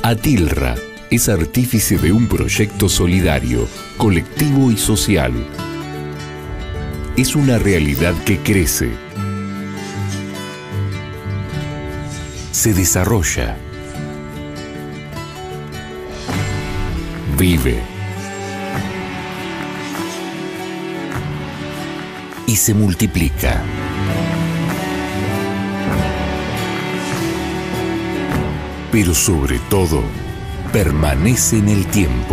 Atilra es artífice de un proyecto solidario, colectivo y social. Es una realidad que crece, se desarrolla, vive y se multiplica. Pero sobre todo, permanece en el tiempo.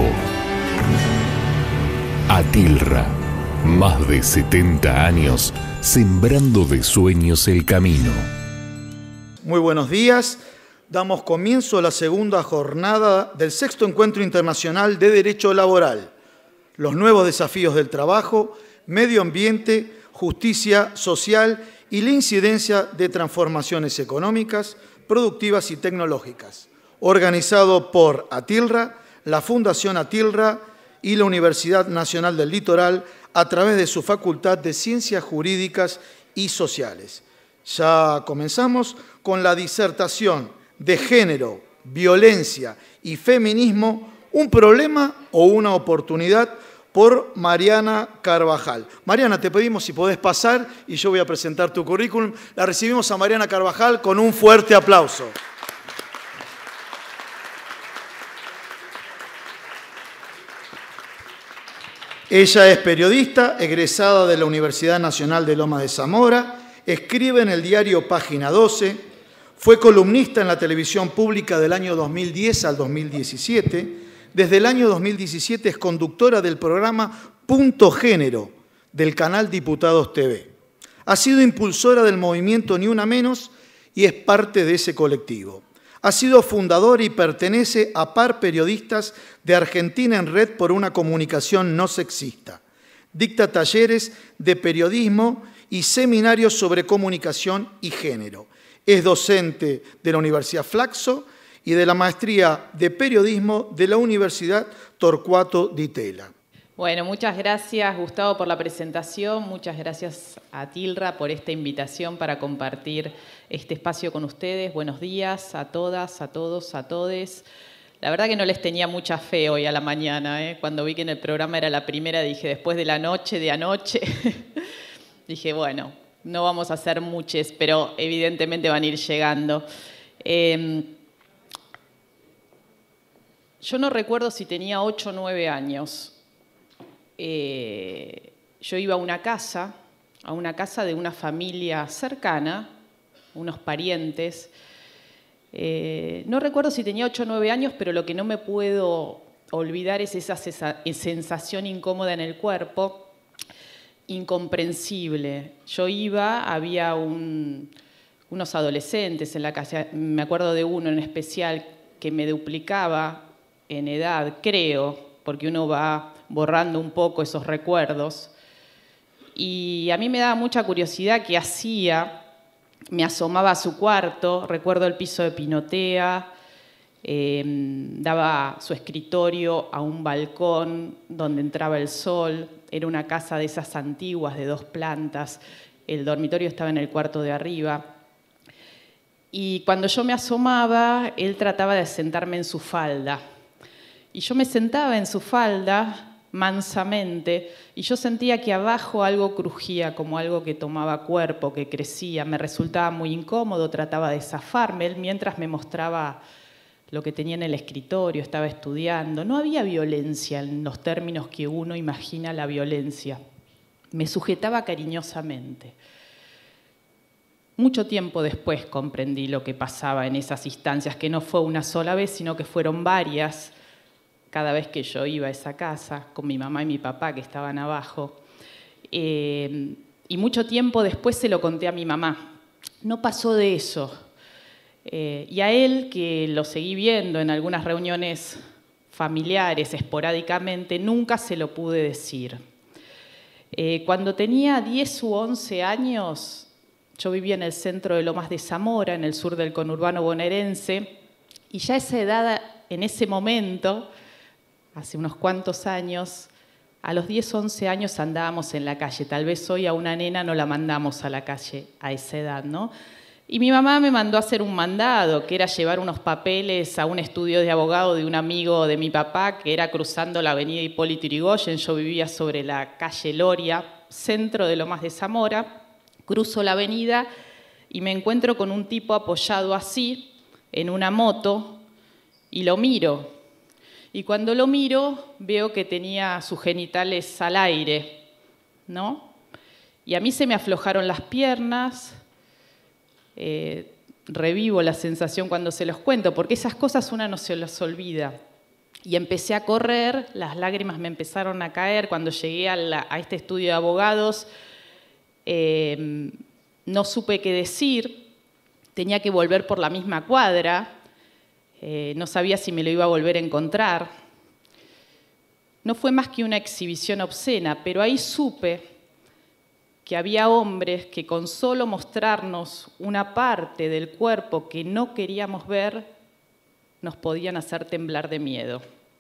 Atilra, más de 70 años sembrando de sueños el camino. Muy buenos días. Damos comienzo a la segunda jornada del sexto Encuentro Internacional de Derecho Laboral. Los nuevos desafíos del trabajo, medio ambiente, justicia social y la incidencia de transformaciones económicas, productivas y tecnológicas, organizado por Atilra, la Fundación Atilra y la Universidad Nacional del Litoral a través de su Facultad de Ciencias Jurídicas y Sociales. Ya comenzamos con la disertación de Género, Violencia y Feminismo, un problema o una oportunidad, por Mariana Carvajal. Mariana, te pedimos si podés pasar y yo voy a presentar tu currículum. La recibimos a Mariana Carvajal con un fuerte aplauso. Ella es periodista, egresada de la Universidad Nacional de Lomas de Zamora, escribe en el diario Página 12, fue columnista en la televisión pública del año 2010 al 2017, desde el año 2017 es conductora del programa Punto Género del canal Diputados TV. Ha sido impulsora del movimiento Ni Una Menos y es parte de ese colectivo. Ha sido fundadora y pertenece a Par Periodistas de Argentina en Red por una comunicación no sexista. Dicta talleres de periodismo y seminarios sobre comunicación y género. Es docente de la Universidad Flaxo y de la Maestría de Periodismo de la Universidad Torcuato Di Tella. Bueno, muchas gracias, Gustavo, por la presentación. Muchas gracias a Atilra por esta invitación para compartir este espacio con ustedes. Buenos días a todas, a todos, a todes. La verdad que no les tenía mucha fe hoy a la mañana, ¿eh? Cuando vi que en el programa era la primera, dije, después de la noche, de anoche, dije, bueno, no vamos a hacer muchos, pero evidentemente van a ir llegando. Yo no recuerdo si tenía 8 o 9 años. Yo iba a una casa de una familia cercana, unos parientes. No recuerdo si tenía 8 o 9 años, pero lo que no me puedo olvidar es esa sensación incómoda en el cuerpo, incomprensible. Yo iba, había unos adolescentes en la casa, me acuerdo de uno en especial que me duplicaba en edad, creo, porque uno va borrando un poco esos recuerdos. Y a mí me daba mucha curiosidad qué hacía. Me asomaba a su cuarto, recuerdo el piso de pinotea, daba su escritorio a un balcón donde entraba el sol. Era una casa de esas antiguas de 2 plantas. El dormitorio estaba en el cuarto de arriba. Y cuando yo me asomaba, él trataba de sentarme en su falda. Y yo me sentaba en su falda mansamente y yo sentía que abajo algo crujía, como algo que tomaba cuerpo, que crecía. Me resultaba muy incómodo, trataba de zafarme. Él mientras me mostraba lo que tenía en el escritorio, estaba estudiando. No había violencia en los términos que uno imagina la violencia. Me sujetaba cariñosamente. Mucho tiempo después comprendí lo que pasaba en esas instancias, que no fue una sola vez, sino que fueron varias. Cada vez que yo iba a esa casa, con mi mamá y mi papá que estaban abajo. Y mucho tiempo después se lo conté a mi mamá. No pasó de eso. Y a él, que lo seguí viendo en algunas reuniones familiares esporádicamente, nunca se lo pude decir. Cuando tenía 10 u 11 años, yo vivía en el centro de Lomas de Zamora, en el sur del conurbano bonaerense, y ya a esa edad, en ese momento, hace unos cuantos años, a los 10, 11 años andábamos en la calle. Tal vez hoy a una nena no la mandamos a la calle a esa edad, ¿no? Y mi mamá me mandó a hacer un mandado, que era llevar unos papeles a un estudio de abogado de un amigo de mi papá, que era cruzando la avenida Hipólito Yrigoyen. Yo vivía sobre la calle Loria, centro de Lomas de Zamora. Cruzo la avenida y me encuentro con un tipo apoyado así, en una moto, y lo miro. Y cuando lo miro, veo que tenía sus genitales al aire, ¿no? Y a mí se me aflojaron las piernas. Revivo la sensación cuando se los cuento, porque esas cosas una no se las olvida. Y empecé a correr, las lágrimas me empezaron a caer. Cuando llegué a este estudio de abogados, no supe qué decir, tenía que volver por la misma cuadra, no sabía si me lo iba a volver a encontrar. No fue más que una exhibición obscena, pero ahí supe que había hombres que con solo mostrarnos una parte del cuerpo que no queríamos ver, nos podían hacer temblar de miedo.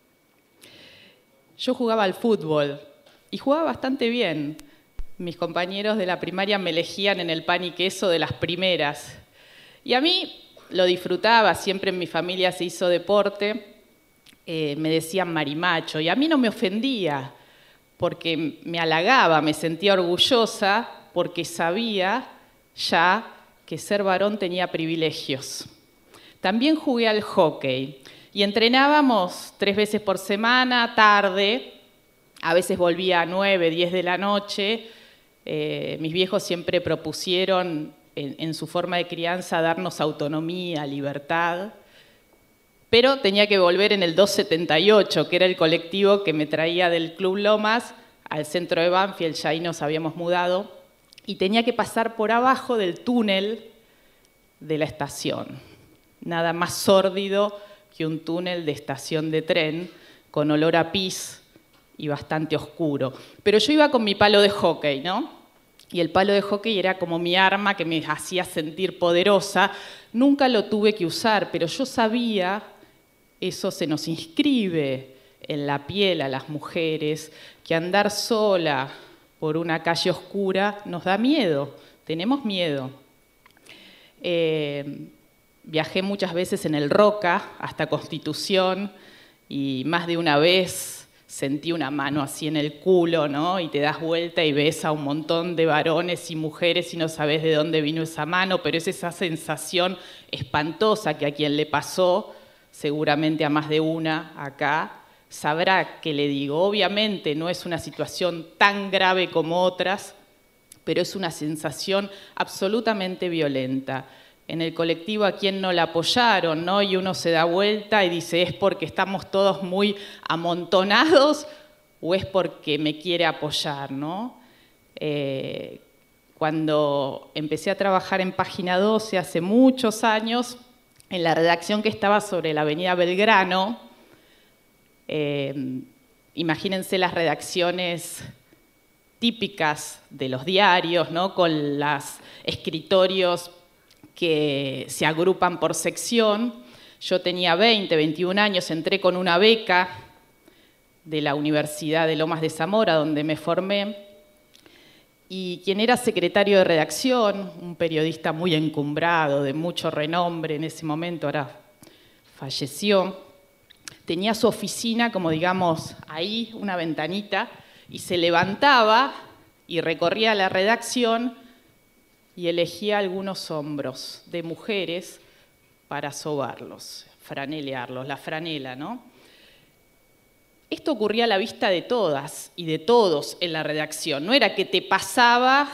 Yo jugaba al fútbol y jugaba bastante bien. Mis compañeros de la primaria me elegían en el pan y queso de las primeras. Y a mí lo disfrutaba, siempre en mi familia se hizo deporte, me decían marimacho, y a mí no me ofendía, porque me halagaba, me sentía orgullosa, porque sabía ya que ser varón tenía privilegios. También jugué al hockey y entrenábamos 3 veces por semana, tarde, a veces volvía a 9, 10 de la noche. Mis viejos siempre propusieron en su forma de crianza darnos autonomía, libertad, pero tenía que volver en el 278, que era el colectivo que me traía del Club Lomas al centro de Banfield, ya ahí nos habíamos mudado, y tenía que pasar por abajo del túnel de la estación. Nada más sórdido que un túnel de estación de tren, con olor a pis y bastante oscuro. Pero yo iba con mi palo de hockey, ¿no? Y el palo de hockey era como mi arma que me hacía sentir poderosa. Nunca lo tuve que usar, pero yo sabía, eso se nos inscribe en la piel a las mujeres, que andar sola por una calle oscura nos da miedo, tenemos miedo. Viajé muchas veces en el Roca hasta Constitución y más de una vez sentí una mano así en el culo, ¿no? Y te das vuelta y ves a un montón de varones y mujeres y no sabes de dónde vino esa mano, pero es esa sensación espantosa que a quien le pasó, seguramente a más de una acá, sabrá qué le digo. Obviamente no es una situación tan grave como otras, pero es una sensación absolutamente violenta. En el colectivo a quien no la apoyaron, ¿no? Y uno se da vuelta y dice, ¿es porque estamos todos muy amontonados o es porque me quiere apoyar, ¿no? Cuando empecé a trabajar en Página 12 hace muchos años, en la redacción que estaba sobre la avenida Belgrano, imagínense las redacciones típicas de los diarios, ¿no? Con los escritorios que se agrupan por sección. Yo tenía 20, 21 años, entré con una beca de la Universidad de Lomas de Zamora, donde me formé, y quien era secretario de redacción, un periodista muy encumbrado, de mucho renombre en ese momento, ahora falleció, tenía su oficina, como digamos, ahí, una ventanita, y se levantaba y recorría la redacción y elegía algunos hombros de mujeres para sobarlos, franelearlos, la franela, ¿no? Esto ocurría a la vista de todas y de todos en la redacción. No era que te pasaba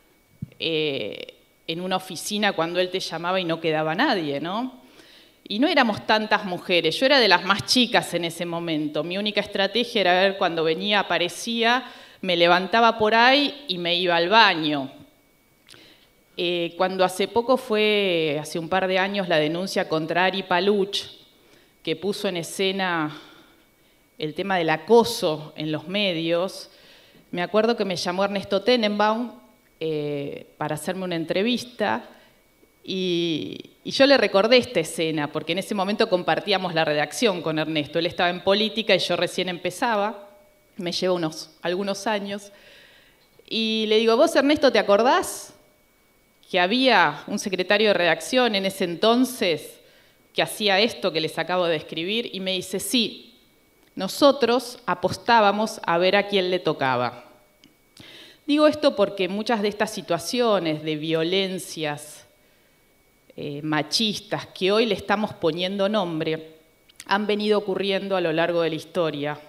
en una oficina cuando él te llamaba y no quedaba nadie, ¿no? Y no éramos tantas mujeres, yo era de las más chicas en ese momento. Mi única estrategia era ver cuando venía, aparecía, me levantaba por ahí y me iba al baño. Cuando hace poco fue, hace un par de años, la denuncia contra Ari Paluch, que puso en escena el tema del acoso en los medios, me acuerdo que me llamó Ernesto Tenenbaum para hacerme una entrevista y yo le recordé esta escena, porque en ese momento compartíamos la redacción con Ernesto. Él estaba en política y yo recién empezaba, me lleva algunos años, y le digo, ¿vos, Ernesto, te acordás que había un secretario de redacción en ese entonces que hacía esto que les acabo de describir, y me dice, sí, nosotros apostábamos a ver a quién le tocaba. Digo esto porque muchas de estas situaciones de violencias machistas que hoy le estamos poniendo nombre han venido ocurriendo a lo largo de la historia.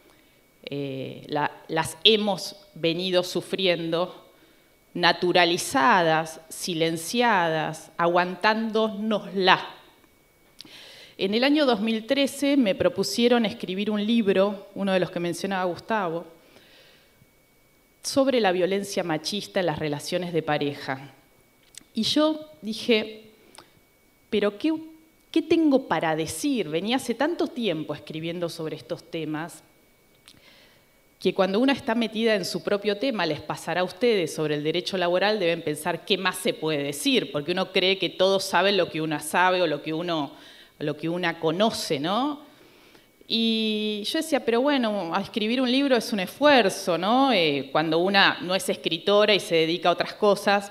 Las hemos venido sufriendo, naturalizadas, silenciadas, aguantándonosla. En el año 2013 me propusieron escribir un libro, uno de los que mencionaba Gustavo, sobre la violencia machista en las relaciones de pareja. Y yo dije, ¿pero qué tengo para decir? Venía hace tanto tiempo escribiendo sobre estos temas, que cuando una está metida en su propio tema, les pasará a ustedes sobre el derecho laboral, deben pensar qué más se puede decir, porque uno cree que todos saben lo que una sabe o lo que una conoce, ¿no? Y yo decía, pero bueno, escribir un libro es un esfuerzo, ¿no? Cuando una no es escritora y se dedica a otras cosas.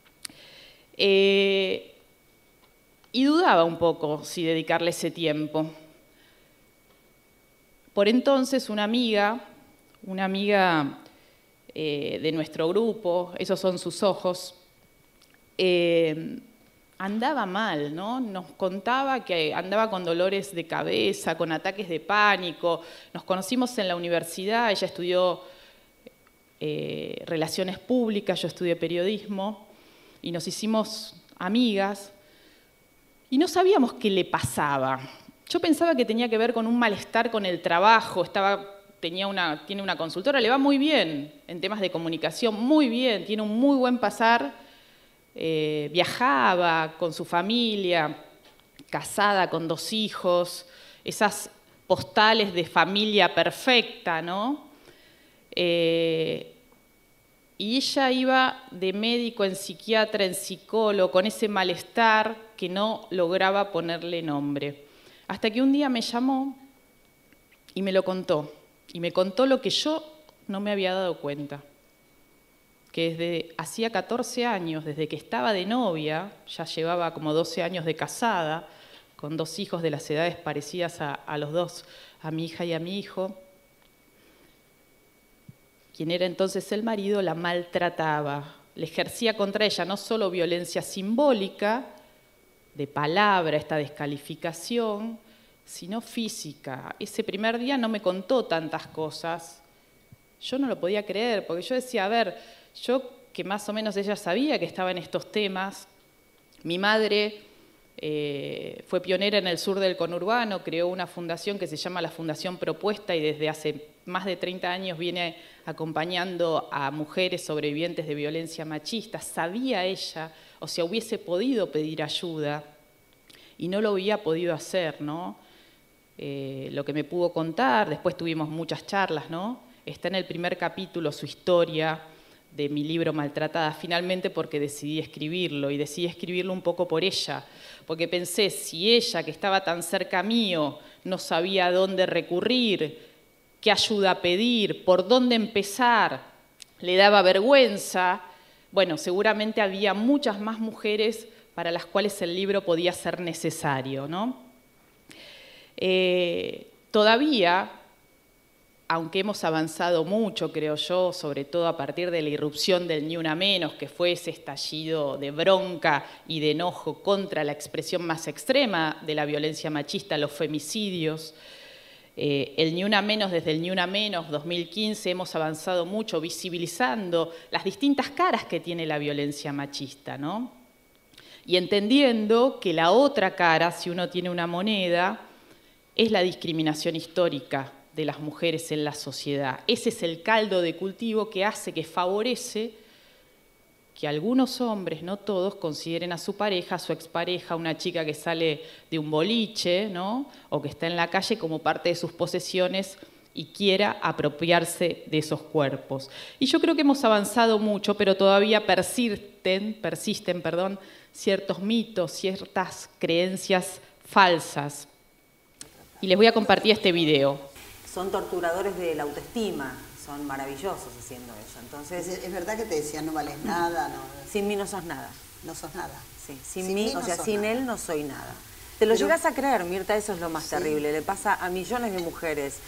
Y dudaba un poco si dedicarle ese tiempo. Por entonces una amiga de nuestro grupo, esos son sus ojos, andaba mal, ¿no? Nos contaba que andaba con dolores de cabeza, con ataques de pánico. Nos conocimos en la universidad, ella estudió Relaciones Públicas, yo estudié Periodismo, y nos hicimos amigas, y no sabíamos qué le pasaba. Yo pensaba que tenía que ver con un malestar con el trabajo, tiene una consultora, le va muy bien en temas de comunicación, muy bien, tiene un muy buen pasar. Viajaba con su familia, casada con 2 hijos, esas postales de familia perfecta, ¿no? Y ella iba de médico en psiquiatra, en psicólogo, con ese malestar que no lograba ponerle nombre. Hasta que un día me llamó y me lo contó. Y me contó lo que yo no me había dado cuenta. Que desde hacía 14 años, desde que estaba de novia, ya llevaba como 12 años de casada, con 2 hijos de las edades parecidas a los dos, a mi hija y a mi hijo, quien era entonces el marido, la maltrataba, le ejercía contra ella no solo violencia simbólica, de palabra, esta descalificación, sino física. Ese primer día no me contó tantas cosas. Yo no lo podía creer, porque yo decía, a ver, yo que más o menos ella sabía que estaba en estos temas, mi madre fue pionera en el sur del conurbano, creó una fundación que se llama la Fundación Propuesta y desde hace más de 30 años viene acompañando a mujeres sobrevivientes de violencia machista. Sabía ella, o sea, hubiese podido pedir ayuda y no lo había podido hacer, ¿no? Lo que me pudo contar, después tuvimos muchas charlas, ¿no? Está en el primer capítulo su historia de mi libro Maltratada, finalmente porque decidí escribirlo, y decidí escribirlo un poco por ella, porque pensé, si ella, que estaba tan cerca mío, no sabía a dónde recurrir, qué ayuda pedir, por dónde empezar, le daba vergüenza, bueno, seguramente había muchas más mujeres para las cuales el libro podía ser necesario, ¿no? Todavía, aunque hemos avanzado mucho, creo yo, sobre todo a partir de la irrupción del Ni Una Menos, que fue ese estallido de bronca y de enojo contra la expresión más extrema de la violencia machista, los femicidios, el Ni Una Menos, desde el Ni Una Menos 2015 hemos avanzado mucho visibilizando las distintas caras que tiene la violencia machista, ¿no? Y entendiendo que la otra cara, si uno tiene una moneda, es la discriminación histórica de las mujeres en la sociedad. Ese es el caldo de cultivo que hace, que favorece que algunos hombres, no todos, consideren a su pareja, a su expareja, una chica que sale de un boliche, ¿no? O que está en la calle como parte de sus posesiones y quiera apropiarse de esos cuerpos. Y yo creo que hemos avanzado mucho, pero todavía persisten, ciertos mitos, ciertas creencias falsas. Y les voy a compartir este video. Son torturadores de la autoestima, son maravillosos haciendo eso. Entonces, ¿Es verdad que te decían no vales nada? No. Sin mí no sos nada. no sos nada. Sí, sin mí, o sea, sin nada. él no soy nada. Te lo llegas a creer, Mirta, eso es lo más terrible. Le pasa a millones de mujeres.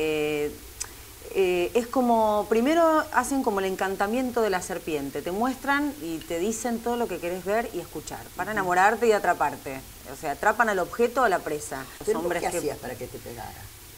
Es como, primero hacen como el encantamiento de la serpiente. Te muestran y te dicen todo lo que querés ver y escuchar, para enamorarte y atraparte. O sea, atrapan al objeto o a la presa. ¿Pero qué hacías para que te pegara?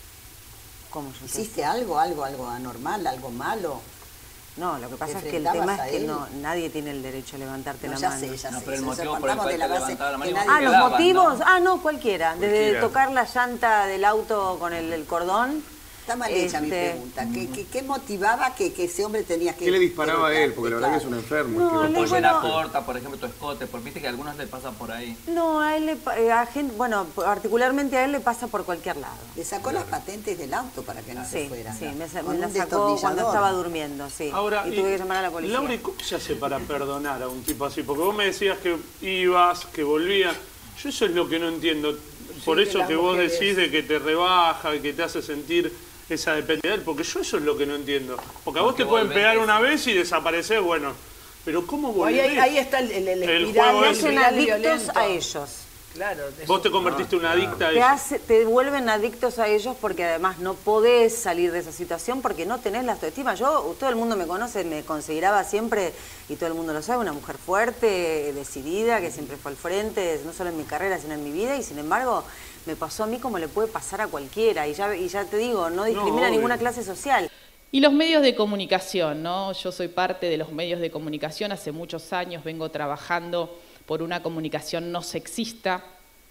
¿Cómo yo ¿Hiciste algo anormal, algo malo? No, lo que pasa es que el tema es que no, nadie tiene el derecho a levantarte la mano. Ya sé. No, pero el motivo por el cual te levantaba la mano. Ah, los motivos. ¿No? Ah, no, cualquiera. Desde tocar la llanta del auto con el cordón. Está mal hecha mi pregunta. ¿Qué motivaba que ese hombre tenía que... ¿Qué le disparaba a él? Porque la verdad que es un enfermo. No, Tu pollera corta, por ejemplo, tu escote, porque viste que a algunos le pasa por ahí. No, a él bueno, particularmente a él le pasa por cualquier lado. Le sacó las patentes del auto para que no se fuera. Sí, me la sacó cuando estaba durmiendo, sí. Ahora, y tuve que llamar a la policía. Laura, ¿cómo se hace para perdonar a un tipo así? Porque vos me decías que ibas, que volvías. Yo eso es lo que no entiendo. Por eso que vos decís de que te rebaja y que te hace sentir esa dependencia, porque yo eso es lo que no entiendo. Porque a vos te pueden pegar una vez y desaparecer, bueno, pero ¿cómo volvés? Ahí está el juego te hacen adictos a ellos. Claro. Vos te convertiste en una adicta a ellos. Te vuelven adictos a ellos porque además no podés salir de esa situación porque no tenés la autoestima. Todo el mundo me conoce, me consideraba siempre, y todo el mundo lo sabe, una mujer fuerte, decidida, que siempre fue al frente, no solo en mi carrera, sino en mi vida, y sin embargo me pasó a mí como le puede pasar a cualquiera, y ya te digo, no discrimina ninguna clase social. Y los medios de comunicación, ¿no? Yo soy parte de los medios de comunicación, hace muchos años vengo trabajando por una comunicación no sexista.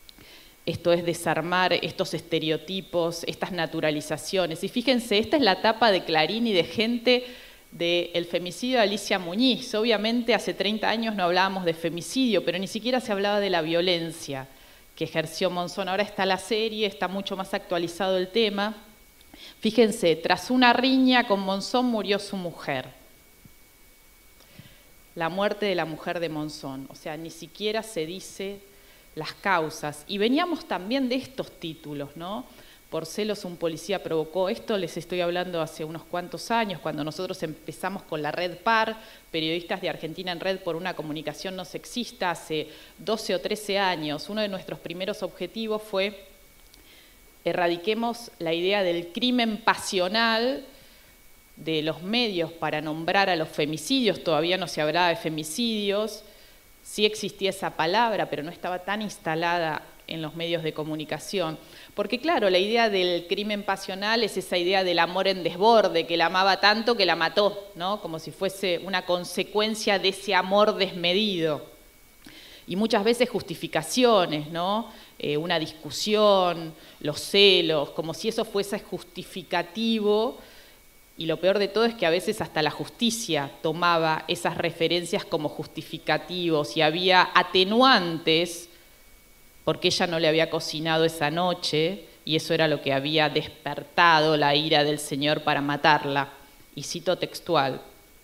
Esto es desarmar estos estereotipos, estas naturalizaciones. Y fíjense, esta es la tapa de Clarín y de Gente del femicidio de Alicia Muñiz. Obviamente hace 30 años no hablábamos de femicidio, pero ni siquiera se hablaba de la violencia que ejerció Monzón. Ahora está la serie, está mucho más actualizado el tema. Fíjense, tras una riña con Monzón murió su mujer. La muerte de la mujer de Monzón. O sea, ni siquiera se dice las causas. Y veníamos también de estos títulos, ¿no? Por celos un policía provocó. Esto les estoy hablando hace unos cuantos años, cuando nosotros empezamos con la Red PAR, Periodistas de Argentina en Red por una Comunicación No Sexista, hace 12 o 13 años. Uno de nuestros primeros objetivos fue erradiquemos la idea del crimen pasional de los medios para nombrar a los femicidios. Todavía no se hablaba de femicidios, sí existía esa palabra, pero no estaba tan instalada en los medios de comunicación. Porque claro, la idea del crimen pasional es esa idea del amor en desborde, que la amaba tanto que la mató, ¿no? Como si fuese una consecuencia de ese amor desmedido. Y muchas veces justificaciones, ¿no? Una discusión, los celos, como si eso fuese justificativo. Y lo peor de todo es que a veces hasta la justicia tomaba esas referencias como justificativos y había atenuantes porque ella no le había cocinado esa noche y eso era lo que había despertado la ira del Señor para matarla. Y cito textual.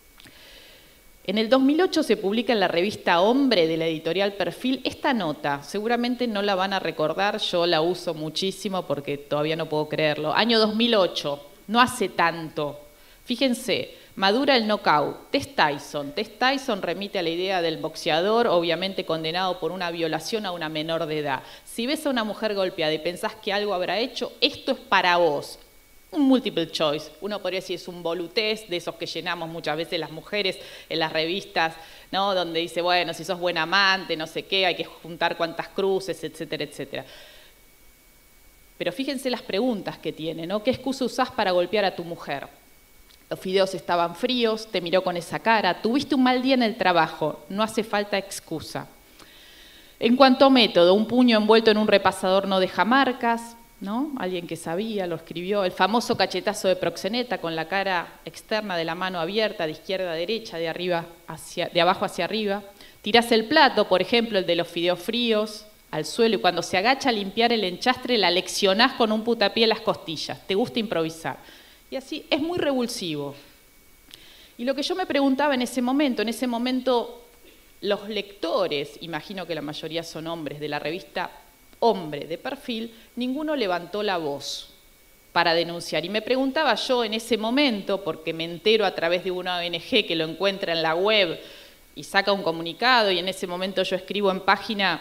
En el 2008 se publica en la revista Hombre de la editorial Perfil esta nota, seguramente no la van a recordar, yo la uso muchísimo porque todavía no puedo creerlo. Año 2008, no hace tanto. Fíjense, madura el knockout, Tess Tyson remite a la idea del boxeador, obviamente condenado por una violación a una menor de edad. Si ves a una mujer golpeada y pensás que algo habrá hecho, esto es para vos. Un multiple choice, uno podría decir es un bolutez de esos que llenamos muchas veces las mujeres en las revistas, ¿no? Donde dice, bueno, si sos buen amante, no sé qué, hay que juntar cuantas cruces, etcétera, etcétera. Pero fíjense las preguntas que tiene, ¿no? ¿Qué excusa usás para golpear a tu mujer? Los fideos estaban fríos, te miró con esa cara, tuviste un mal día en el trabajo, no hace falta excusa. En cuanto a método, un puño envuelto en un repasador no deja marcas, ¿no? Alguien que sabía, lo escribió. El famoso cachetazo de proxeneta con la cara externa de la mano abierta, de izquierda a derecha, de abajo hacia arriba. Tirás el plato, por ejemplo, el de los fideos fríos, al suelo y cuando se agacha a limpiar el enchastre la leccionás con un putapié en las costillas. Te gusta improvisar. Y así es muy revulsivo. Y lo que yo me preguntaba en ese momento los lectores, imagino que la mayoría son hombres, de la revista Hombre de Perfil, ninguno levantó la voz para denunciar. Y me preguntaba yo en ese momento, porque me entero a través de una ONG que lo encuentra en la web, y saca un comunicado, y en ese momento yo escribo en página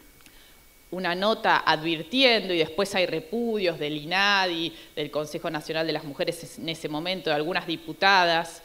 una nota advirtiendo, y después hay repudios del INADI, del Consejo Nacional de las Mujeres en ese momento, de algunas diputadas,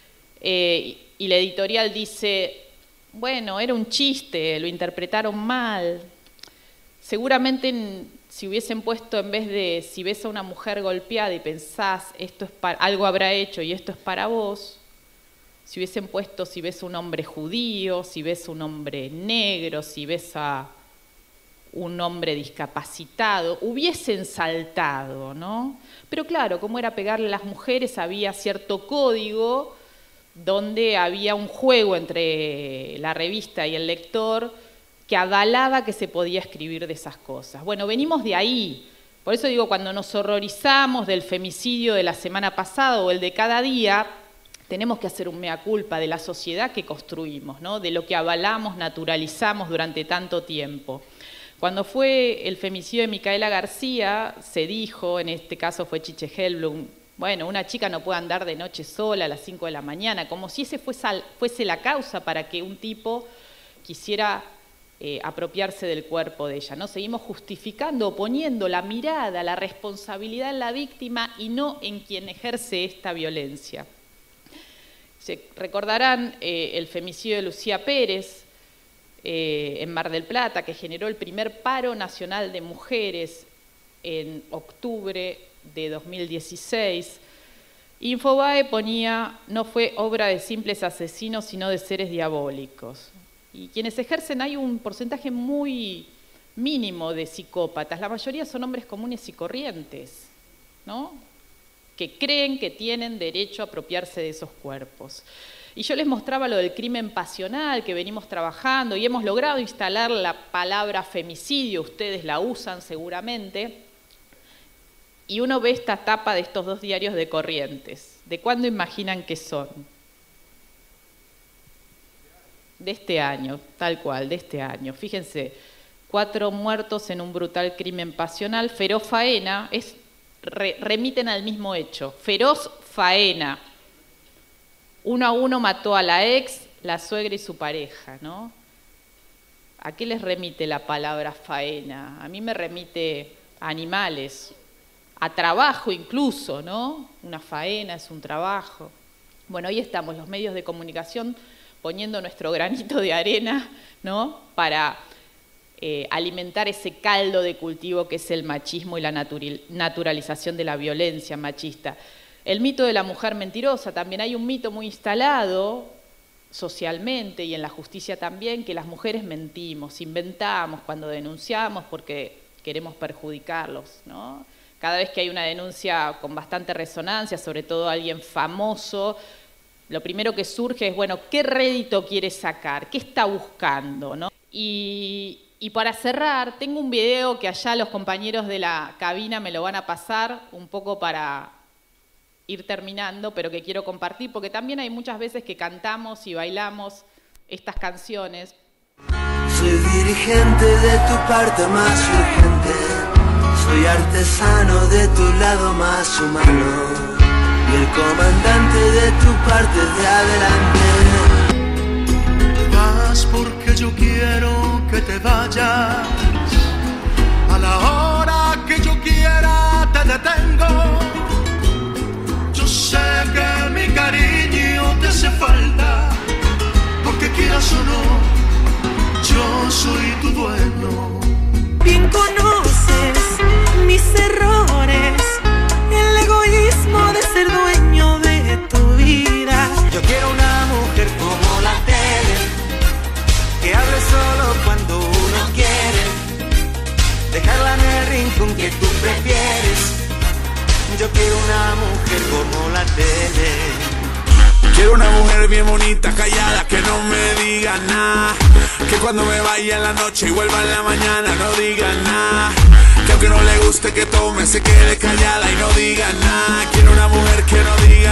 y la editorial dice, bueno, era un chiste, lo interpretaron mal. Seguramente si hubiesen puesto, en vez de si ves a una mujer golpeada y pensás, esto es algo habrá hecho y esto es para vos, si hubiesen puesto si ves a un hombre judío, si ves a un hombre negro, si ves a un hombre discapacitado, hubiesen saltado, ¿no? Pero claro, como era pegarle a las mujeres, había cierto código donde había un juego entre la revista y el lector que avalaba que se podía escribir de esas cosas. Bueno, venimos de ahí. Por eso digo, cuando nos horrorizamos del femicidio de la semana pasada o el de cada día, tenemos que hacer un mea culpa de la sociedad que construimos, ¿no? De lo que avalamos, naturalizamos durante tanto tiempo. Cuando fue el femicidio de Micaela García, se dijo, en este caso fue Chiche Hellblum, bueno, una chica no puede andar de noche sola a las 5 de la mañana, como si ese fuese la causa para que un tipo quisiera apropiarse del cuerpo de ella, ¿no? Seguimos justificando, poniendo la mirada, la responsabilidad en la víctima y no en quien ejerce esta violencia. Se recordarán el femicidio de Lucía Pérez en Mar del Plata, que generó el primer paro nacional de mujeres en octubre de 2016. Infobae ponía, no fue obra de simples asesinos, sino de seres diabólicos. Y quienes ejercen, hay un porcentaje muy mínimo de psicópatas, la mayoría son hombres comunes y corrientes, ¿no? Que creen que tienen derecho a apropiarse de esos cuerpos. Y yo les mostraba lo del crimen pasional que venimos trabajando y hemos logrado instalar la palabra femicidio, ustedes la usan seguramente, y uno ve esta tapa de estos dos diarios de Corrientes. ¿De cuándo imaginan que son? De este año, tal cual, de este año. Fíjense, 4 muertos en un brutal crimen pasional, feroz faena, remiten al mismo hecho, feroz faena. 1 a 1 mató a la ex, la suegra y su pareja, ¿no? ¿A qué les remite la palabra faena? A mí me remite a animales, a trabajo incluso, ¿no? Una faena es un trabajo. Bueno, ahí estamos, los medios de comunicación poniendo nuestro granito de arena, ¿no? Para alimentar ese caldo de cultivo que es el machismo y la naturalización de la violencia machista. El mito de la mujer mentirosa, también hay un mito muy instalado socialmente y en la justicia también, que las mujeres mentimos, inventamos cuando denunciamos porque queremos perjudicarlos, ¿no? Cada vez que hay una denuncia con bastante resonancia, sobre todo alguien famoso, lo primero que surge es, bueno, ¿qué rédito quiere sacar? ¿Qué está buscando? ¿No? Y para cerrar, tengo un video que allá los compañeros de la cabina me lo van a pasar, un poco para ir terminando, pero que quiero compartir, porque también hay muchas veces que cantamos y bailamos estas canciones. Soy dirigente de tu parte más urgente, soy artesano de tu lado más humano. Y el comandante de tu parte de adelante. Vas porque yo quiero que te vayas. A la hora que yo quiera te detengo. Yo sé que mi cariño te hace falta. Porque quieras o no, yo soy tu dueño. Bien conoces mis errores, el egoísmo de ser dueño de tu vida. Yo quiero una mujer como la tele, que hable solo cuando uno quiere, dejarla en el rincón que tú prefieres. Yo quiero una mujer como la tele. Quiero una mujer bien bonita, callada, que no me diga nada. Que cuando me vaya en la noche y vuelva en la mañana no diga nada. Que aunque no le guste que tome, se quede callada y no diga nada. Quiero una mujer que no diga